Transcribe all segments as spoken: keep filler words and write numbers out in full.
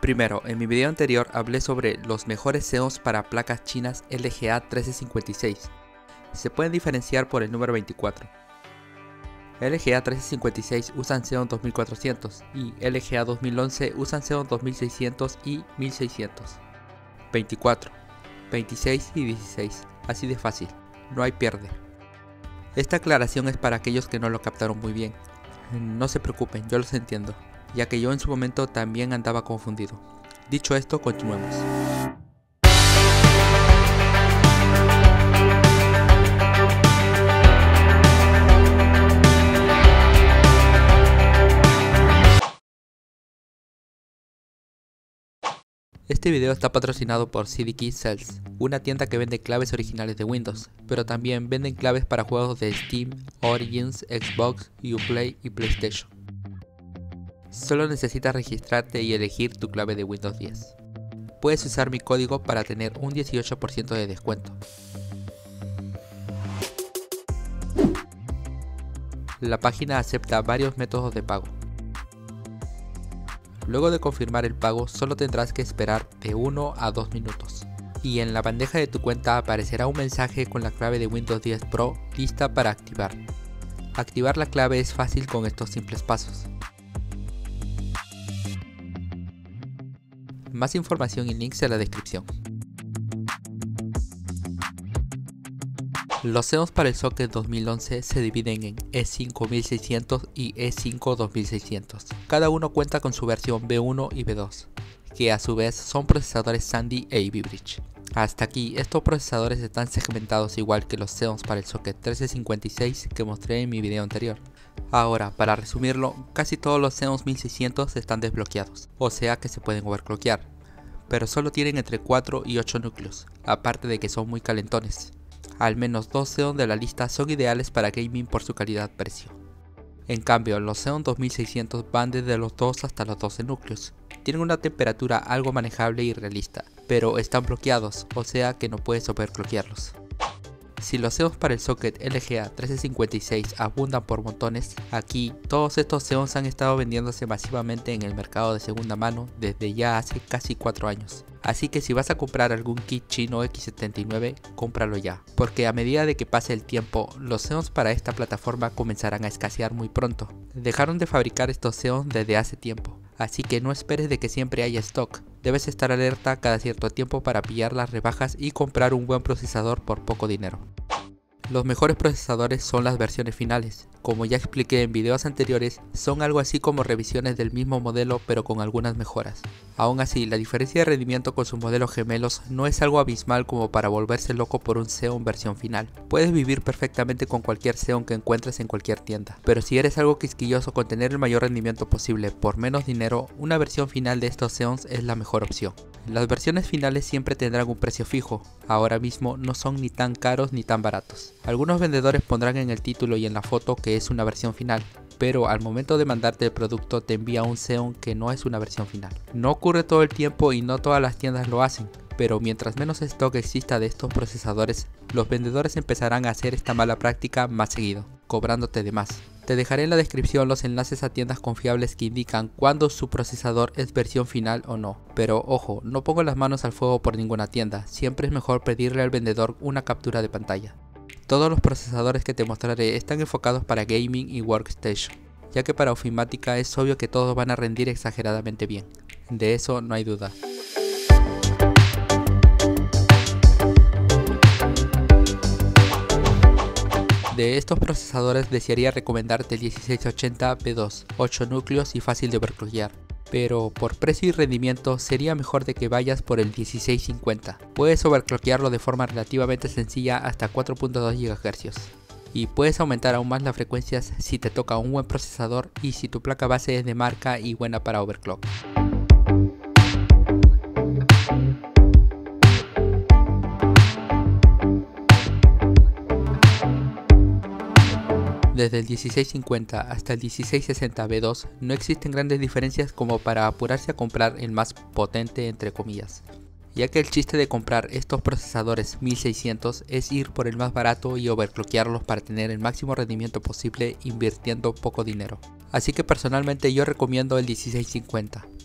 Primero, en mi video anterior hablé sobre los mejores Xeons para placas chinas L G A trece cincuenta y seis. Se pueden diferenciar por el número veinticuatro. L G A trece cincuenta y seis usan Xeon dos mil cuatrocientos y L G A dos mil once usan Xeon dos mil seiscientos y mil seiscientos. veinticuatro, veintiséis y dieciséis, así de fácil, no hay pierde. Esta aclaración es para aquellos que no lo captaron muy bien. No se preocupen, yo los entiendo, ya que yo en su momento también andaba confundido. Dicho esto, continuemos. Este video está patrocinado por C D Key Sales, una tienda que vende claves originales de Windows, pero también venden claves para juegos de Steam, Origins, Xbox, Uplay y PlayStation. Solo necesitas registrarte y elegir tu clave de Windows diez. Puedes usar mi código para tener un dieciocho por ciento de descuento. La página acepta varios métodos de pago. Luego de confirmar el pago, solo tendrás que esperar de uno a dos minutos. Y en la bandeja de tu cuenta aparecerá un mensaje con la clave de Windows diez Pro lista para activar. Activar la clave es fácil con estos simples pasos. Más información y links en la descripción. Los Xeons para el socket dos mil once se dividen en E cinco mil seiscientos y E cinco dos mil seiscientos. Cada uno cuenta con su versión B uno y B dos, que a su vez son procesadores Sandy e Ivy Bridge. Hasta aquí, estos procesadores están segmentados igual que los Xeons para el socket trece cincuenta y seis que mostré en mi video anterior. Ahora, para resumirlo, casi todos los Xeons mil seiscientos están desbloqueados, o sea que se pueden overclockear, pero solo tienen entre cuatro y ocho núcleos, aparte de que son muy calentones. Al menos dos Xeon de la lista son ideales para gaming por su calidad-precio. En cambio, los Xeon dos mil seiscientos van desde los dos hasta los doce núcleos. Tienen una temperatura algo manejable y realista, pero están bloqueados, o sea que no puedes overclockearlos. Si los Xeons para el socket L G A trece cincuenta y seis abundan por montones, aquí todos estos Xeons han estado vendiéndose masivamente en el mercado de segunda mano desde ya hace casi cuatro años. Así que si vas a comprar algún kit chino X setenta y nueve, cómpralo ya, porque a medida de que pase el tiempo, los Xeons para esta plataforma comenzarán a escasear muy pronto. Dejaron de fabricar estos Xeons desde hace tiempo, así que no esperes de que siempre haya stock. Debes estar alerta cada cierto tiempo para pillar las rebajas y comprar un buen procesador por poco dinero. Los mejores procesadores son las versiones finales. Como ya expliqué en videos anteriores, son algo así como revisiones del mismo modelo pero con algunas mejoras. Aún así, la diferencia de rendimiento con sus modelos gemelos no es algo abismal como para volverse loco por un Xeon versión final. Puedes vivir perfectamente con cualquier Xeon que encuentres en cualquier tienda, pero si eres algo quisquilloso con tener el mayor rendimiento posible por menos dinero, una versión final de estos Xeons es la mejor opción. Las versiones finales siempre tendrán un precio fijo, ahora mismo no son ni tan caros ni tan baratos. Algunos vendedores pondrán en el título y en la foto que es una versión final, pero al momento de mandarte el producto te envía un Xeon que no es una versión final. No ocurre todo el tiempo y no todas las tiendas lo hacen, pero mientras menos stock exista de estos procesadores, los vendedores empezarán a hacer esta mala práctica más seguido, cobrándote de más. Te dejaré en la descripción los enlaces a tiendas confiables que indican cuándo su procesador es versión final o no. Pero ojo, no pongo las manos al fuego por ninguna tienda, siempre es mejor pedirle al vendedor una captura de pantalla. Todos los procesadores que te mostraré están enfocados para gaming y workstation, ya que para ofimática es obvio que todos van a rendir exageradamente bien, de eso no hay duda. De estos procesadores desearía recomendarte el dieciséis ochenta B dos, ocho núcleos y fácil de overclockear. Pero por precio y rendimiento sería mejor de que vayas por el dieciséis cincuenta. Puedes overclockearlo de forma relativamente sencilla hasta cuatro punto dos gigahercios. Y puedes aumentar aún más las frecuencias si te toca un buen procesador y si tu placa base es de marca y buena para overclock. Desde el dieciséis cincuenta hasta el dieciséis sesenta B dos no existen grandes diferencias como para apurarse a comprar el más potente entre comillas, ya que el chiste de comprar estos procesadores mil seiscientos es ir por el más barato y overclockearlos para tener el máximo rendimiento posible invirtiendo poco dinero. Así que personalmente yo recomiendo el dieciséis cincuenta.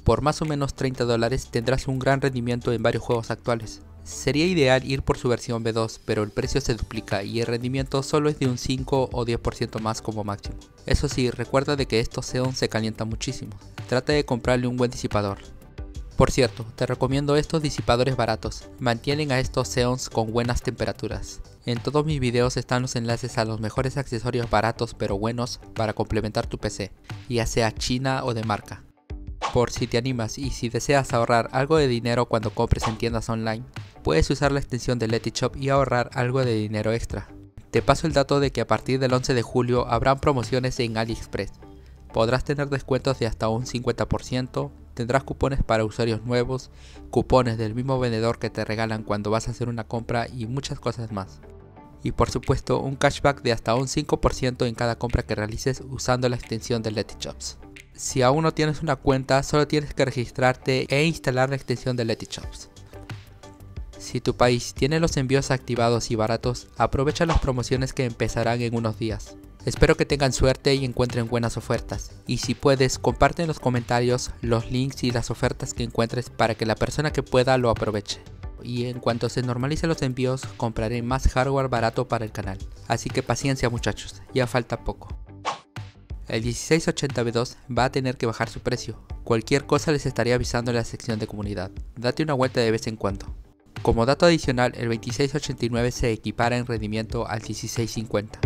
Por más o menos treinta dólares tendrás un gran rendimiento en varios juegos actuales. Sería ideal ir por su versión B dos, pero el precio se duplica y el rendimiento solo es de un cinco o diez por ciento más como máximo. Eso sí, recuerda de que estos Xeon se calientan muchísimo. Trata de comprarle un buen disipador. Por cierto, te recomiendo estos disipadores baratos, mantienen a estos Xeons con buenas temperaturas. En todos mis videos están los enlaces a los mejores accesorios baratos pero buenos para complementar tu P C, ya sea china o de marca. Por si te animas y si deseas ahorrar algo de dinero cuando compres en tiendas online, puedes usar la extensión de Letishop y ahorrar algo de dinero extra. Te paso el dato de que a partir del once de julio habrán promociones en AliExpress. Podrás tener descuentos de hasta un cincuenta por ciento, tendrás cupones para usuarios nuevos, cupones del mismo vendedor que te regalan cuando vas a hacer una compra y muchas cosas más. Y por supuesto un cashback de hasta un cinco por ciento en cada compra que realices usando la extensión de Letyshops. Si aún no tienes una cuenta, solo tienes que registrarte e instalar la extensión de Letyshops. Si tu país tiene los envíos activados y baratos, aprovecha las promociones que empezarán en unos días. Espero que tengan suerte y encuentren buenas ofertas. Y si puedes, comparte en los comentarios los links y las ofertas que encuentres para que la persona que pueda lo aproveche. Y en cuanto se normalicen los envíos, compraré más hardware barato para el canal. Así que paciencia muchachos, ya falta poco. El dieciséis ochenta B dos va a tener que bajar su precio. Cualquier cosa les estaré avisando en la sección de comunidad. Date una vuelta de vez en cuando. Como dato adicional, el veintiséis ochenta y nueve se equipara en rendimiento al dieciséis cincuenta.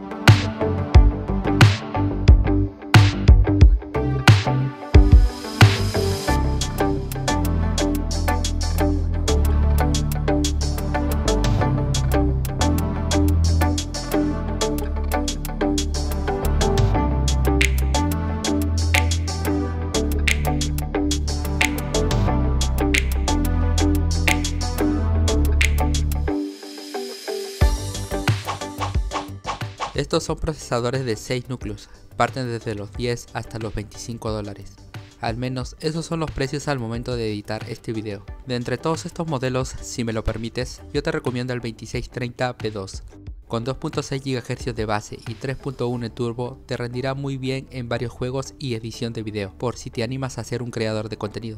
Estos son procesadores de seis núcleos, parten desde los diez hasta los veinticinco dólares. Al menos esos son los precios al momento de editar este video. De entre todos estos modelos, si me lo permites, yo te recomiendo el veintiséis treinta B dos. Con dos punto seis gigahercios de base y tres punto uno en turbo, te rendirá muy bien en varios juegos y edición de video, por si te animas a ser un creador de contenido.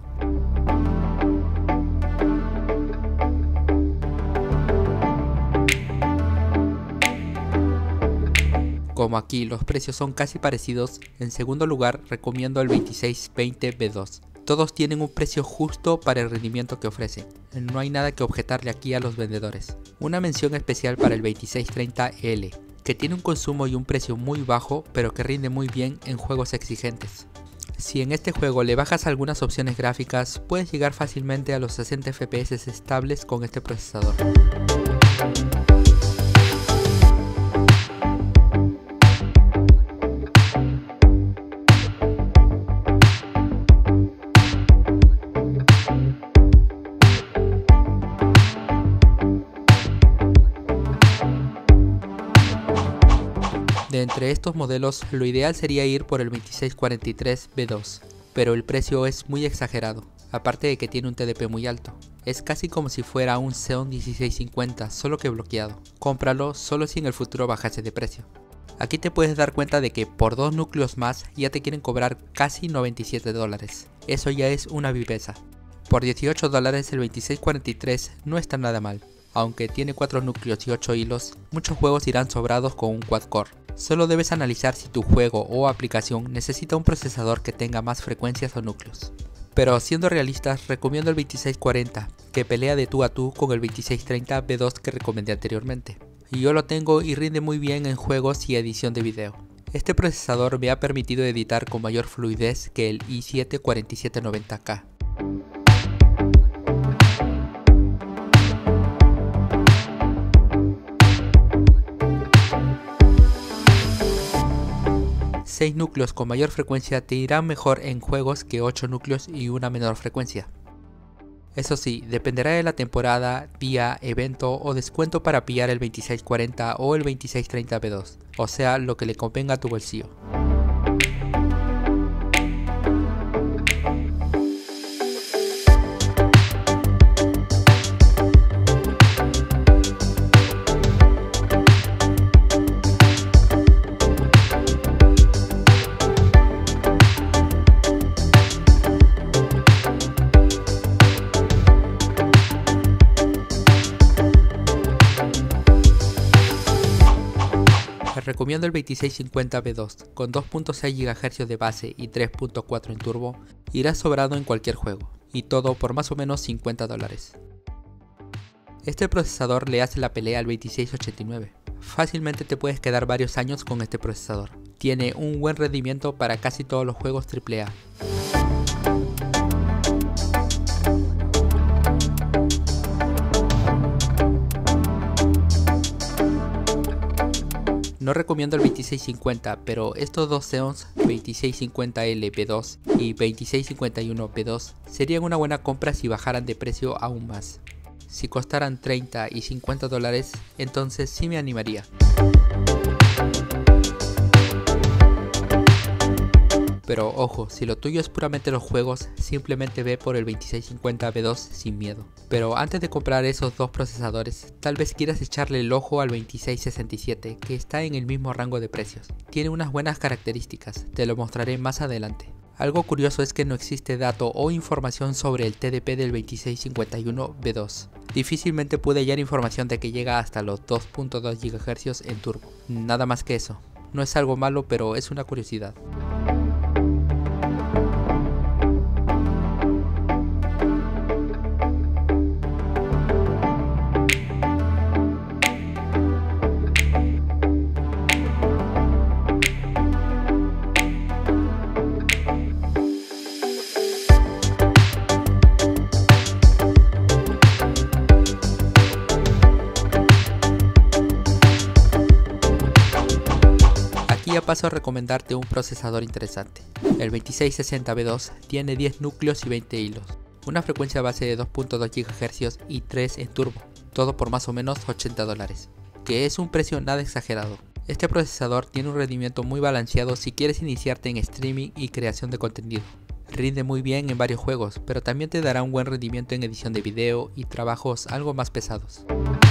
Como aquí los precios son casi parecidos, en segundo lugar recomiendo el veintiséis veinte B dos. Todos tienen un precio justo para el rendimiento que ofrecen, no hay nada que objetarle aquí a los vendedores. Una mención especial para el veintiséis treinta L, que tiene un consumo y un precio muy bajo pero que rinde muy bien en juegos exigentes. Si en este juego le bajas algunas opciones gráficas, puedes llegar fácilmente a los sesenta F P S estables con este procesador. De entre estos modelos, lo ideal sería ir por el veintiséis cuarenta y tres B dos, pero el precio es muy exagerado, aparte de que tiene un T D P muy alto. Es casi como si fuera un Xeon dieciséis cincuenta, solo que bloqueado. Cómpralo solo si en el futuro bajase de precio. Aquí te puedes dar cuenta de que por dos núcleos más ya te quieren cobrar casi noventa y siete dólares. Eso ya es una viveza. Por dieciocho dólares el veintiséis cuarenta y tres no está nada mal. Aunque tiene cuatro núcleos y ocho hilos, muchos juegos irán sobrados con un quad core. Solo debes analizar si tu juego o aplicación necesita un procesador que tenga más frecuencias o núcleos. Pero siendo realistas, recomiendo el veintiséis cuarenta, que pelea de tú a tú con el veintiséis treinta B dos que recomendé anteriormente. Y yo lo tengo y rinde muy bien en juegos y edición de video. Este procesador me ha permitido editar con mayor fluidez que el i siete cuarenta y siete noventa K. seis núcleos con mayor frecuencia te irán mejor en juegos que ocho núcleos y una menor frecuencia. Eso sí, dependerá de la temporada, día, evento o descuento para pillar el veintiséis cuarenta o el veintiséis treinta B dos, o sea, lo que le convenga a tu bolsillo. Les recomiendo el veintiséis cincuenta B dos, con dos punto seis gigahercios de base y tres punto cuatro en turbo, irá sobrado en cualquier juego, y todo por más o menos cincuenta dólares. Este procesador le hace la pelea al veintiséis ochenta y nueve. Fácilmente te puedes quedar varios años con este procesador. Tiene un buen rendimiento para casi todos los juegos triple A. No recomiendo el veintiséis cincuenta, pero estos dos Xeons, veintiséis cincuenta L B dos y veintiséis cincuenta y uno B dos, serían una buena compra si bajaran de precio aún más. Si costaran treinta y cincuenta dólares, entonces sí me animaría. Pero ojo, si lo tuyo es puramente los juegos, simplemente ve por el veintiséis cincuenta B dos sin miedo. Pero antes de comprar esos dos procesadores, tal vez quieras echarle el ojo al veintiséis sesenta y siete, que está en el mismo rango de precios. Tiene unas buenas características, te lo mostraré más adelante. Algo curioso es que no existe dato o información sobre el T D P del veintiséis cincuenta y uno B dos. Difícilmente pude hallar información de que llega hasta los dos punto dos gigahercios en turbo. Nada más que eso. No es algo malo, pero es una curiosidad. Ya paso a recomendarte un procesador interesante. El veintiséis sesenta B dos tiene diez núcleos y veinte hilos, una frecuencia base de dos punto dos gigahercios y tres en turbo, todo por más o menos ochenta dólares, que es un precio nada exagerado. Este procesador tiene un rendimiento muy balanceado si quieres iniciarte en streaming y creación de contenido. Rinde muy bien en varios juegos, pero también te dará un buen rendimiento en edición de video y trabajos algo más pesados.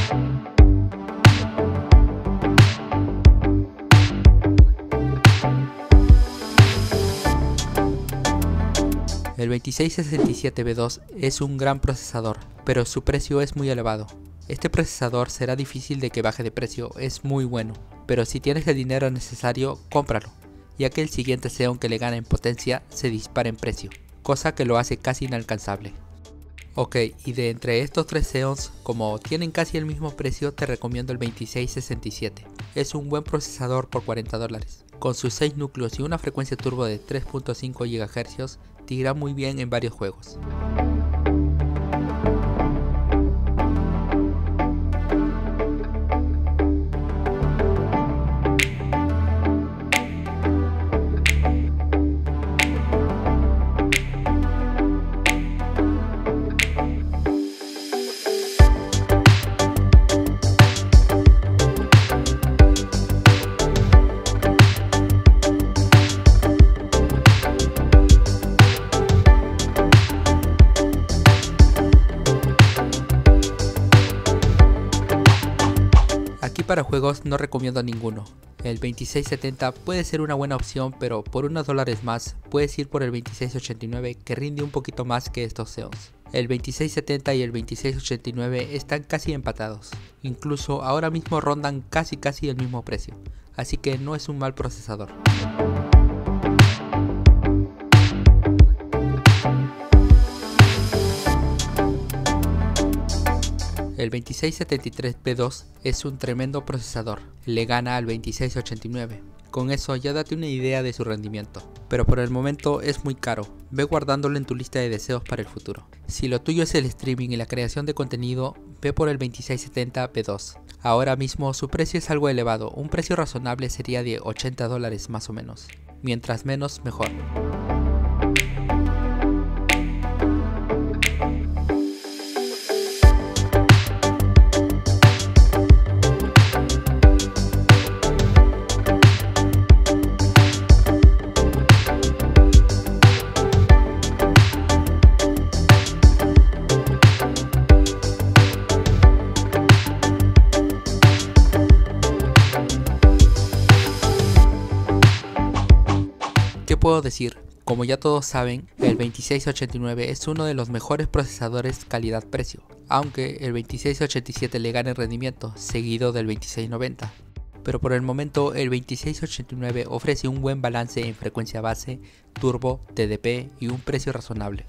El veintiséis sesenta y siete B dos es un gran procesador, pero su precio es muy elevado. Este procesador será difícil de que baje de precio, es muy bueno, pero si tienes el dinero necesario, cómpralo, ya que el siguiente Xeon que le gana en potencia se dispara en precio, cosa que lo hace casi inalcanzable. Ok, y de entre estos tres Xeons, como tienen casi el mismo precio, te recomiendo el veintiséis sesenta y siete. Es un buen procesador por cuarenta dólares. Con sus seis núcleos y una frecuencia turbo de tres punto cinco gigahercios, te irá muy bien en varios juegos. Aquí para juegos no recomiendo ninguno. El veintiséis setenta puede ser una buena opción, pero por unos dólares más puedes ir por el veintiséis ochenta y nueve, que rinde un poquito más que estos Xeons. El veintiséis setenta y el veintiséis ochenta y nueve están casi empatados, incluso ahora mismo rondan casi casi el mismo precio, así que no es un mal procesador. El veintiséis setenta y tres B dos es un tremendo procesador, le gana al veintiséis ochenta y nueve. Con eso ya date una idea de su rendimiento, pero por el momento es muy caro, ve guardándolo en tu lista de deseos para el futuro. Si lo tuyo es el streaming y la creación de contenido, ve por el veintiséis setenta B dos. Ahora mismo su precio es algo elevado, un precio razonable sería de ochenta dólares más o menos, mientras menos mejor. ¿Qué puedo decir? Como ya todos saben, el veintiséis ochenta y nueve es uno de los mejores procesadores calidad-precio, aunque el veintiséis ochenta y siete le gana en rendimiento, seguido del veintiséis noventa. pero por el momento el veintiséis ochenta y nueve ofrece un buen balance en frecuencia base, turbo, T D P y un precio razonable.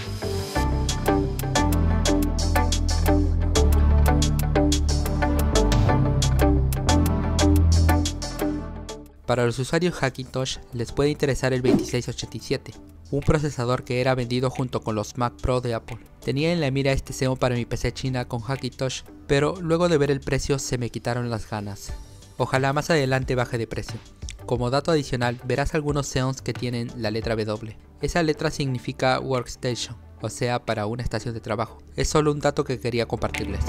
Para los usuarios Hackintosh les puede interesar el veintiséis ochenta y siete, un procesador que era vendido junto con los Mac Pro de Apple. Tenía en la mira este Xeon para mi P C china con Hackintosh, pero luego de ver el precio se me quitaron las ganas. Ojalá más adelante baje de precio. Como dato adicional, verás algunos Xeons que tienen la letra W. Esa letra significa Workstation, o sea, para una estación de trabajo. Es solo un dato que quería compartirles.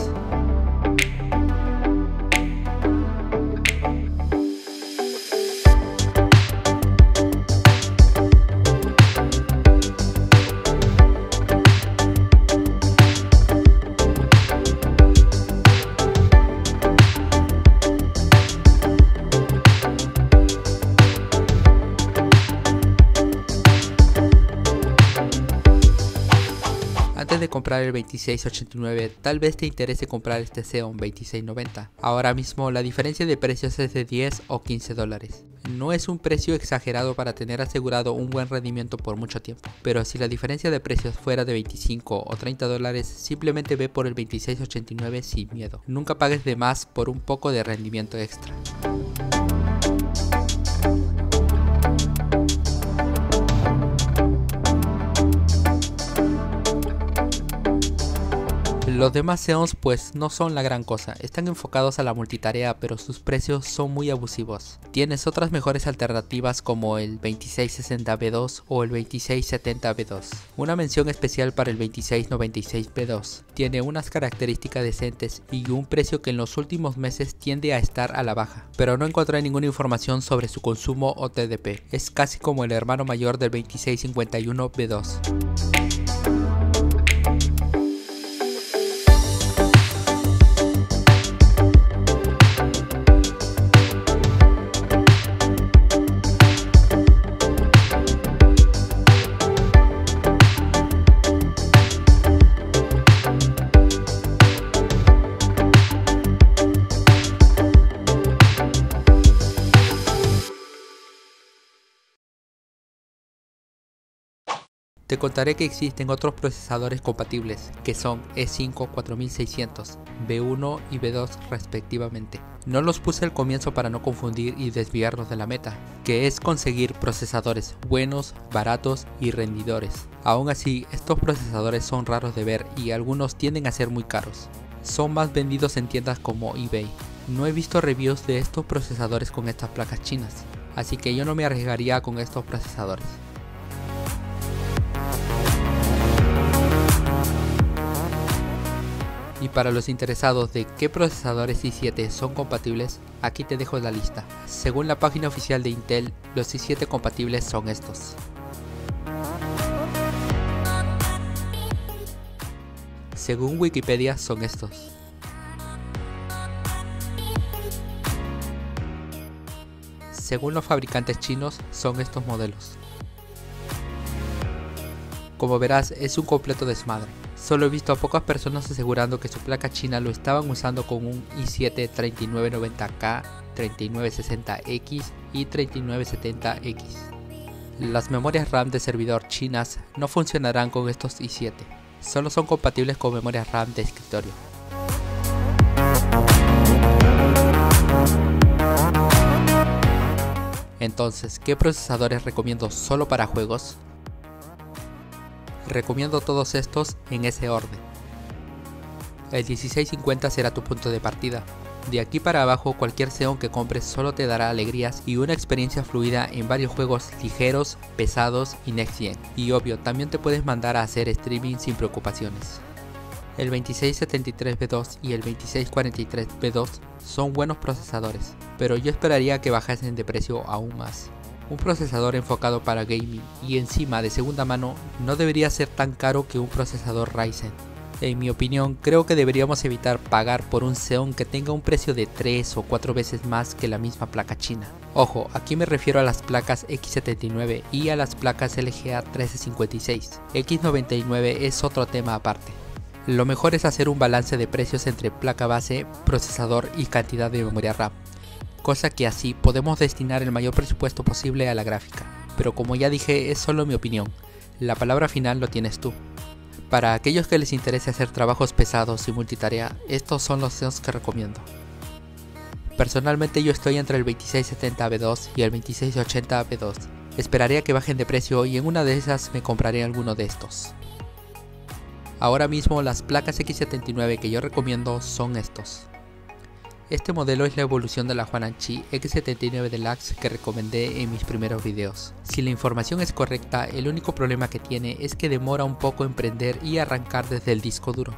Antes de comprar el veintiséis ochenta y nueve, tal vez te interese comprar este Xeon veintiséis noventa. Ahora mismo la diferencia de precios es de diez o quince dólares. No es un precio exagerado para tener asegurado un buen rendimiento por mucho tiempo, pero si la diferencia de precios fuera de veinticinco o treinta dólares, simplemente ve por el veintiséis ochenta y nueve sin miedo. Nunca pagues de más por un poco de rendimiento extra. Los demás Xeons pues no son la gran cosa, están enfocados a la multitarea pero sus precios son muy abusivos. Tienes otras mejores alternativas como el veintiséis sesenta B dos o el veintiséis setenta B dos. Una mención especial para el veintiséis noventa y seis B dos. Tiene unas características decentes y un precio que en los últimos meses tiende a estar a la baja, pero no encontré ninguna información sobre su consumo o T D P. Es casi como el hermano mayor del veintiséis cincuenta y uno B dos. Te contaré que existen otros procesadores compatibles, que son E cinco cuatro mil seiscientos, B uno y B dos respectivamente. No los puse al comienzo para no confundir y desviarnos de la meta, que es conseguir procesadores buenos, baratos y rendidores. Aún así, estos procesadores son raros de ver y algunos tienden a ser muy caros. Son más vendidos en tiendas como eBay. No he visto reviews de estos procesadores con estas placas chinas, así que yo no me arriesgaría con estos procesadores. Y para los interesados de qué procesadores i siete son compatibles, aquí te dejo la lista. Según la página oficial de Intel, los i siete compatibles son estos. Según Wikipedia son estos. Según los fabricantes chinos son estos modelos. Como verás, es un completo desmadre. Solo he visto a pocas personas asegurando que su placa china lo estaban usando con un i siete treinta y nueve noventa K, treinta y nueve sesenta X y treinta y nueve setenta X. Las memorias RAM de servidor chinas no funcionarán con estos i siete, solo son compatibles con memorias RAM de escritorio. Entonces, ¿qué procesadores recomiendo solo para juegos? Recomiendo todos estos en ese orden. El dieciséis cincuenta será tu punto de partida. De aquí para abajo cualquier Xeon que compres solo te dará alegrías y una experiencia fluida en varios juegos ligeros, pesados y next gen. Y obvio, también te puedes mandar a hacer streaming sin preocupaciones. El veintiséis setenta y tres B dos y el veintiséis cuarenta y tres B dos son buenos procesadores, pero yo esperaría que bajasen de precio aún más. Un procesador enfocado para gaming y encima de segunda mano no debería ser tan caro que un procesador Ryzen. En mi opinión, creo que deberíamos evitar pagar por un Xeon que tenga un precio de tres o cuatro veces más que la misma placa china. Ojo, aquí me refiero a las placas X setenta y nueve y a las placas L G A trece cincuenta y seis. X noventa y nueve es otro tema aparte. Lo mejor es hacer un balance de precios entre placa base, procesador y cantidad de memoria RAM. cosa que así podemos destinar el mayor presupuesto posible a la gráfica. Pero como ya dije, es solo mi opinión, la palabra final lo tienes tú. Para aquellos que les interese hacer trabajos pesados y multitarea, estos son los Xeons que recomiendo. Personalmente yo estoy entre el veintiséis setenta B dos y el veintiséis ochenta B dos. Esperaré a que bajen de precio y en una de esas me compraré alguno de estos. Ahora mismo las placas X setenta y nueve que yo recomiendo son estos. Este modelo es la evolución de la Huananchi X setenta y nueve Deluxe que recomendé en mis primeros videos. Si la información es correcta, el único problema que tiene es que demora un poco en prender y arrancar desde el disco duro.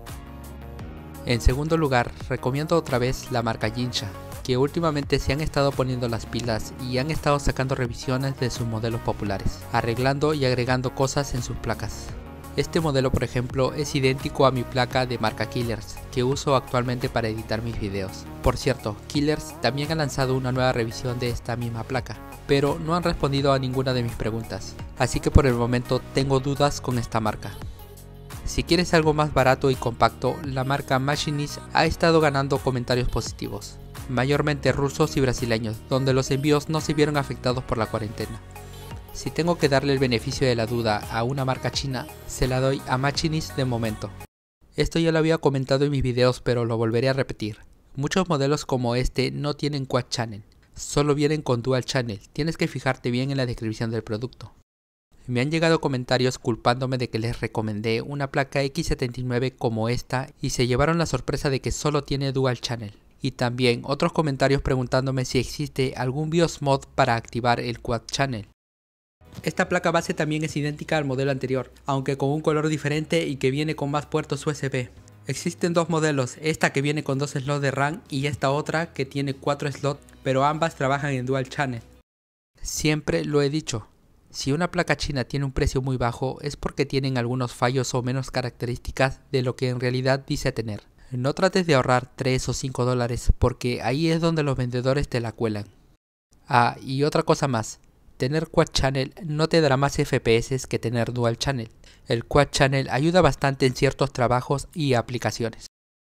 En segundo lugar, recomiendo otra vez la marca Jinsha, que últimamente se han estado poniendo las pilas y han estado sacando revisiones de sus modelos populares, arreglando y agregando cosas en sus placas. Este modelo, por ejemplo, es idéntico a mi placa de marca Killers, que uso actualmente para editar mis videos. Por cierto, Killers también ha lanzado una nueva revisión de esta misma placa, pero no han respondido a ninguna de mis preguntas, así que por el momento tengo dudas con esta marca. Si quieres algo más barato y compacto, la marca Machinist ha estado ganando comentarios positivos, mayormente rusos y brasileños, donde los envíos no se vieron afectados por la cuarentena. Si tengo que darle el beneficio de la duda a una marca china, se la doy a Machinist de momento. Esto ya lo había comentado en mis videos, pero lo volveré a repetir. Muchos modelos como este no tienen Quad Channel, solo vienen con Dual Channel, tienes que fijarte bien en la descripción del producto. Me han llegado comentarios culpándome de que les recomendé una placa X setenta y nueve como esta y se llevaron la sorpresa de que solo tiene Dual Channel. Y también otros comentarios preguntándome si existe algún BIOS mod para activar el Quad Channel. Esta placa base también es idéntica al modelo anterior, aunque con un color diferente y que viene con más puertos U S B. Existen dos modelos, esta que viene con dos slots de RAM y esta otra que tiene cuatro slots, pero ambas trabajan en Dual Channel. Siempre lo he dicho. Si una placa china tiene un precio muy bajo es porque tienen algunos fallos o menos características de lo que en realidad dice tener. No trates de ahorrar tres o cinco dólares porque ahí es donde los vendedores te la cuelan. Ah, y otra cosa más, tener Quad Channel no te dará más F P S que tener Dual Channel. El Quad Channel ayuda bastante en ciertos trabajos y aplicaciones.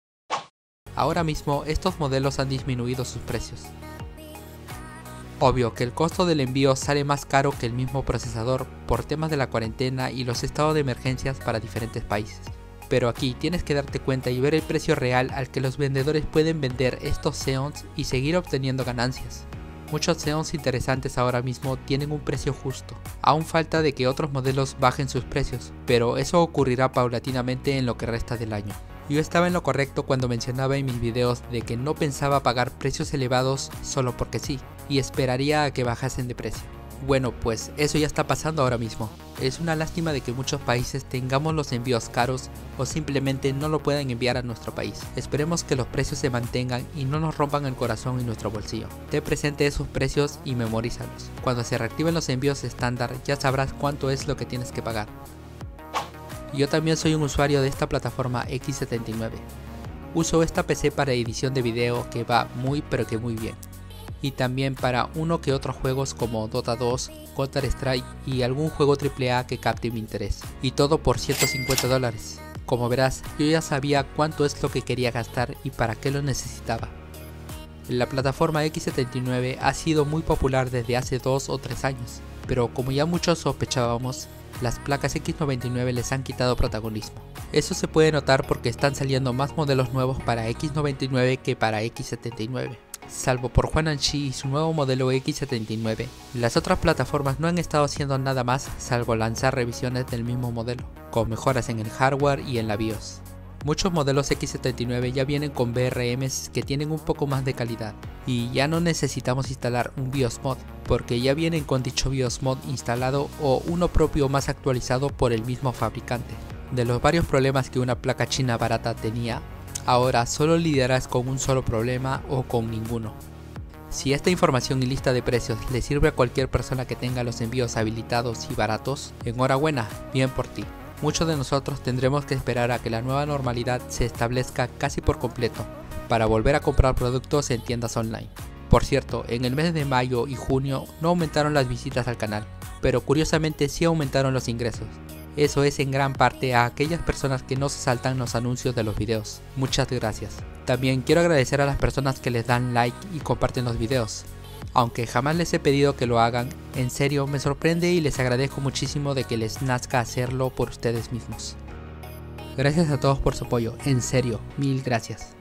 Ahora mismo estos modelos han disminuido sus precios. Obvio que el costo del envío sale más caro que el mismo procesador por temas de la cuarentena y los estados de emergencias para diferentes países. Pero aquí tienes que darte cuenta y ver el precio real al que los vendedores pueden vender estos Xeons y seguir obteniendo ganancias. Muchos Xeons interesantes ahora mismo tienen un precio justo. Aún falta de que otros modelos bajen sus precios, pero eso ocurrirá paulatinamente en lo que resta del año. Yo estaba en lo correcto cuando mencionaba en mis videos de que no pensaba pagar precios elevados solo porque sí, y esperaría a que bajasen de precio. Bueno, pues eso ya está pasando ahora mismo. Es una lástima de que muchos países tengamos los envíos caros o simplemente no lo puedan enviar a nuestro país. Esperemos que los precios se mantengan y no nos rompan el corazón y nuestro bolsillo. Ten presente esos precios y memorízalos. Cuando se reactiven los envíos estándar ya sabrás cuánto es lo que tienes que pagar. Yo también soy un usuario de esta plataforma X setenta y nueve. Uso esta P C para edición de video que va muy pero que muy bien. Y también para uno que otros juegos como Dota dos, Counter Strike y algún juego triple A que capte mi interés. Y todo por ciento cincuenta dólares. Como verás, yo ya sabía cuánto es lo que quería gastar y para qué lo necesitaba. La plataforma X setenta y nueve ha sido muy popular desde hace dos o tres años, pero como ya muchos sospechábamos, las placas X noventa y nueve les han quitado protagonismo. Eso se puede notar porque están saliendo más modelos nuevos para X noventa y nueve que para X setenta y nueve. Salvo por Huananchi y su nuevo modelo X setenta y nueve, las otras plataformas no han estado haciendo nada más salvo lanzar revisiones del mismo modelo, con mejoras en el hardware y en la BIOS. Muchos modelos X setenta y nueve ya vienen con V R Ms que tienen un poco más de calidad, y ya no necesitamos instalar un BIOS mod, porque ya vienen con dicho BIOS mod instalado o uno propio más actualizado por el mismo fabricante. De los varios problemas que una placa china barata tenía, ahora solo lidiarás con un solo problema o con ninguno. Si esta información y lista de precios le sirve a cualquier persona que tenga los envíos habilitados y baratos, enhorabuena, bien por ti. Muchos de nosotros tendremos que esperar a que la nueva normalidad se establezca casi por completo para volver a comprar productos en tiendas online. Por cierto, en el mes de mayo y junio no aumentaron las visitas al canal, pero curiosamente sí aumentaron los ingresos. Eso es en gran parte a aquellas personas que no se saltan los anuncios de los videos. Muchas gracias. También quiero agradecer a las personas que les dan like y comparten los videos. Aunque jamás les he pedido que lo hagan, en serio me sorprende y les agradezco muchísimo de que les nazca hacerlo por ustedes mismos. Gracias a todos por su apoyo, en serio, mil gracias.